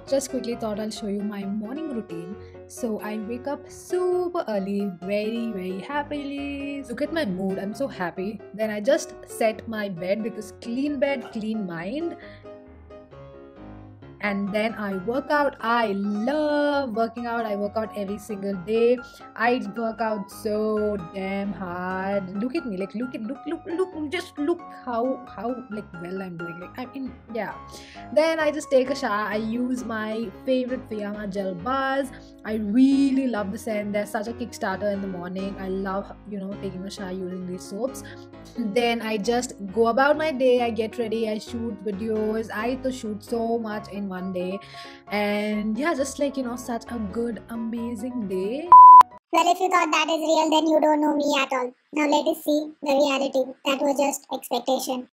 Just quickly thought I'll show you my morning routine. So I wake up super early, very happily. Look at my mood, I'm so happy. Then I just set my bed because clean bed, clean mind. And then I work out. I love working out. I work out every single day. I work out so damn hard. Look at me, like look, just look how like well I'm doing. Like I mean, yeah. Then I just take a shower. I use my favorite Fiyama gel bars. I really love the scent. They're such a kickstarter in the morning. I love, taking a shower using these soaps. Then I just go about my day. I get ready. I shoot videos. I to shoot so much in one day, and yeah, just like such a good, amazing day. Well, if you thought that is real, then you don't know me at all. Now let us see the reality. That was just expectation.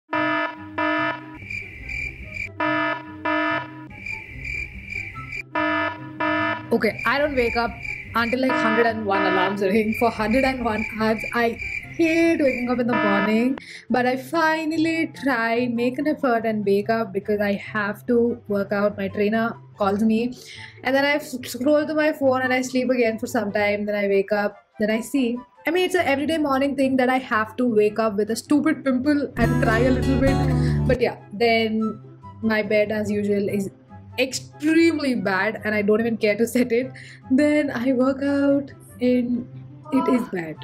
Okay, I don't wake up until like 101 alarms ring for 101 hours. I hate waking up in the morning, but I finally try, make an effort and wake up because I have to work out. My trainer calls me, and then I scroll to my phone and I sleep again for some time. Then I wake up, then I see. I mean, it's an everyday morning thing that I have to wake up with a stupid pimple and cry a little bit. But yeah, then my bed as usual is extremely bad and I don't even care to set it. Then I work out and it is bad.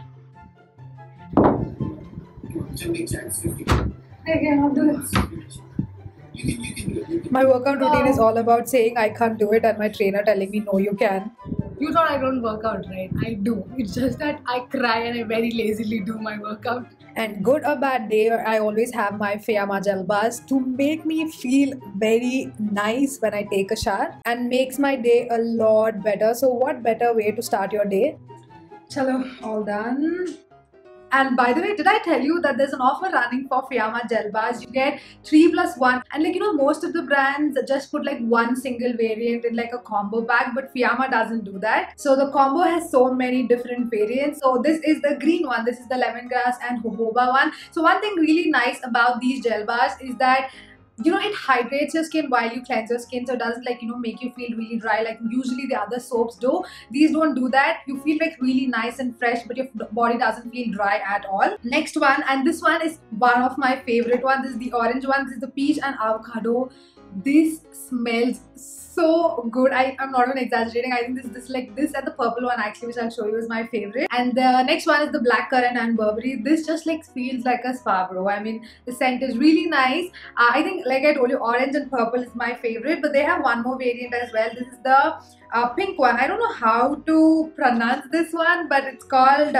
I cannot do it. My workout routine is all about saying I can't do it and my trainer telling me no, you can. You thought I don't work out, right? I do. It's just that I cry and I very lazily do my workout. And good or bad day, I always have my Fiyama gel bars to make me feel very nice when I take a shower and makes my day a lot better. So what better way to start your day? Chalo, all done. And by the way, did I tell you that there's an offer running for Fiyama gel bars? You get 3+1, and most of the brands just put like one single variant in like a combo pack, but Fiyama doesn't do that. So the combo has so many different variants. So this is the green one, this is the lemongrass and jojoba one. So one thing really nice about these gel bars is that it hydrates your skin while you cleanse your skin, so it doesn't like make you feel really dry like usually the other soaps do. These don't do that. You feel like really nice and fresh, but your body doesn't feel dry at all. Next one, and this one is one of my favorite ones. This is the orange one. This is the peach and avocado. This smells so good. I'm not even exaggerating. I think this like this and the purple one actually, which I'll show you, is my favorite. And the next one is the black currant and Burberry. This just like feels like a spa, bro. I mean, the scent is really nice. I think, like I told you, orange and purple is my favorite, but they have one more variant as well. This is the pink one. I don't know how to pronounce this one, but it's called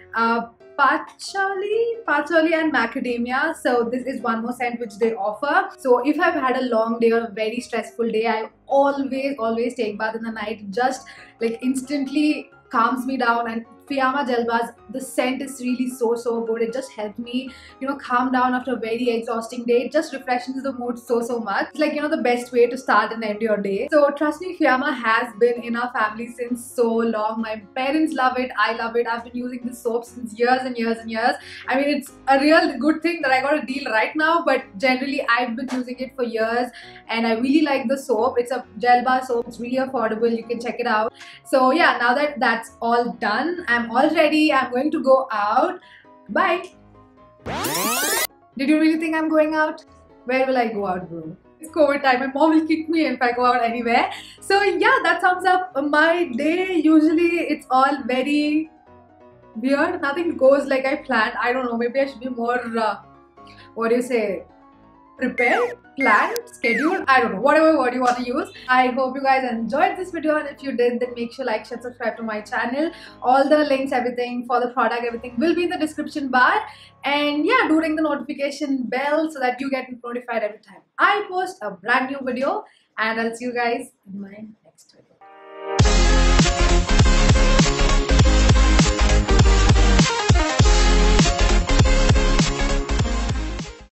patchouli and macadamia. So this is one more scent which they offer. So if I've had a long day or a very stressful day, I always take bath in the night. It just like instantly calms me down. And Fiyama gel bars, the scent is really so good. It just helped me calm down after a very exhausting day. It just refreshes the mood so much. It's like the best way to start and end your day. So trust me, Fiyama has been in our family since so long. My parents love it, I love it. I've been using this soap since years and years. I mean, it's a real good thing that I got a deal right now, but generally I've been using it for years and I really like the soap. It's a gel bar soap. It's really affordable. You can check it out. So yeah, now that that's all done, I'm all ready. I'm going to go out. Bye. Did you really think I'm going out? Where will I go out, bro? It's COVID time. My mom will kick me if I go out anywhere. So yeah, that sums up my day. Usually it's all very weird. Nothing goes like I planned. I don't know. Maybe I should be more, what do you say? Prepared, planned, scheduled, I don't know, whatever word you want to use. I hope you guys enjoyed this video, and if you did, then make sure like, share, subscribe to my channel. All the links, everything for the product, everything will be in the description bar. And yeah, do ring the notification bell so that you get notified every time I post a brand new video. And I'll see you guys in my next